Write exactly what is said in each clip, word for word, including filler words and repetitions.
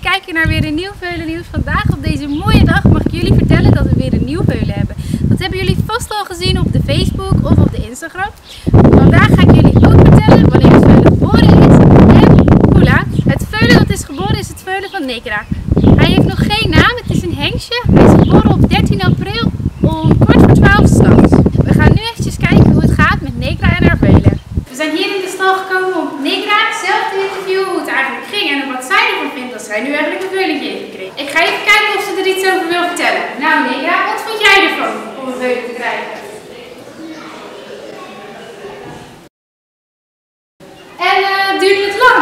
kijken naar weer een nieuw veulennieuws. Vandaag op deze mooie dag mag ik jullie vertellen dat we weer een nieuw veulen hebben. Dat hebben jullie vast al gezien op de Facebook of op de Instagram. Vandaag ga ik jullie ook vertellen wanneer het veulen geboren is en hoe laat. Het veulen dat is geboren is het veulen van Negra. Hij heeft nog geen naam, het is een hengstje. Hij is geboren op dertien april om kwart voor twaalf 's nachts. We gaan nu eventjes kijken hoe het gaat met Negra en haar veulen. We zijn hier in de stal gekomen om Negra zelf te interviewen hoe het eigenlijk ging en wat zij ervan vindt dat zij nu eigenlijk een veulentje heeft gekregen. Ik ga even kijken of ze er iets over wil vertellen. Nou Negra, wat vond jij ervan om een veulen te krijgen? En uh, duurde het lang?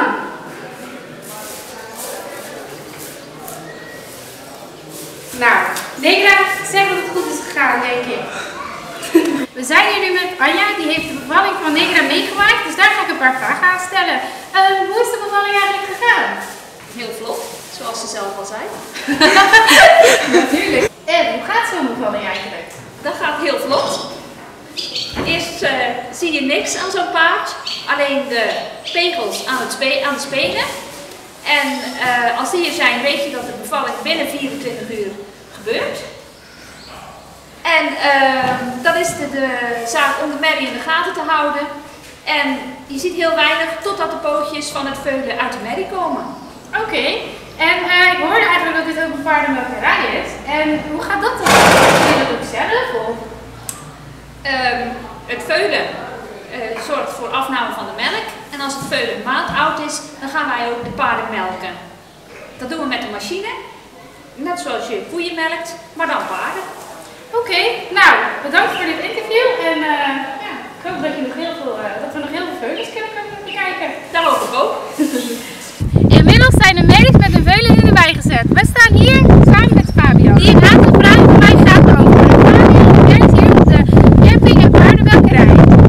Nou, Negra zegt dat het goed is gegaan, denk ik. We zijn hier nu met Anja, die heeft de bevalling van Negra meegemaakt, dus daar ga ik een paar vragen aan stellen. Uh, hoe is de bevalling eigenlijk gegaan? Heel vlot, zoals ze zelf al zei. Natuurlijk. En hoe gaat zo'n bevalling eigenlijk? Dat gaat heel vlot. Eerst uh, zie je niks aan zo'n paard, alleen de pegels aan het, spe aan het spelen. En uh, als die er zijn, weet je dat de bevalling binnen vierentwintig uur gebeurt. En uh, dat is de, de zaak om de merrie in de gaten te houden. En je ziet heel weinig totdat de pootjes van het veulen uit de merrie komen. Oké, okay. En uh, ik hoorde eigenlijk dat dit ook een paardenmelkerij is. En hoe gaat dat dan? Doe je dat ook zelf? Of? Um, het veulen uh, zorgt voor afname van de melk. En als het veulen een maand oud is, dan gaan wij ook de paarden melken. Dat doen we met een machine. Net zoals je koeien melkt, maar dan paarden. Oké, okay, nou bedankt voor dit interview en uh, ja, ik hoop dat, je nog heel veel, uh, dat we nog heel veel veulens kunnen bekijken. Dat hoop ik ook. Inmiddels zijn de merries met hun veulen in de wei gezet. We staan hier samen met Fabian, die een aantal vragen van mij gaat beantwoorden. Fabian werkt hier op de camping en paardenmelkerij.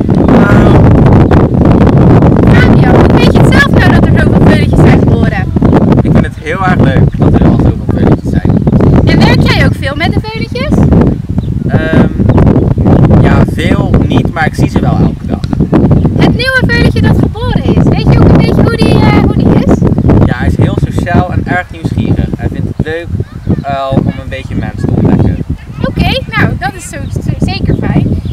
Fabian, hoe weet je het zelf nou dat er zoveel veulentjes zijn geboren? Ik vind het heel erg leuk dat er al zoveel veulentjes zijn. En werk jij ook veel met de veulentjes? Um, ja, veel niet, maar ik zie ze wel elke dag. Het nieuwe veulentje dat geboren is, weet je ook een beetje hoe die, uh, hoe die is? Ja, hij is heel sociaal en erg nieuwsgierig. Hij vindt het leuk uh, om een beetje mens te ontdekken. Oké, okay, nou dat is zo, zo, zeker fijn.